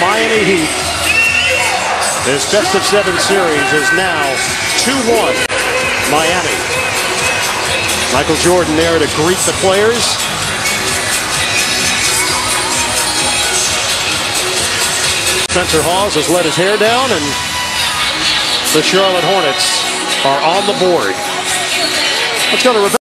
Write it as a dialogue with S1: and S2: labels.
S1: Miami Heat. This best-of-7 series is now 2-1 Miami. Michael Jordan there to greet the players. Spencer Hawes has let his hair down, and the Charlotte Hornets are on the board. Let's go to Rebecca.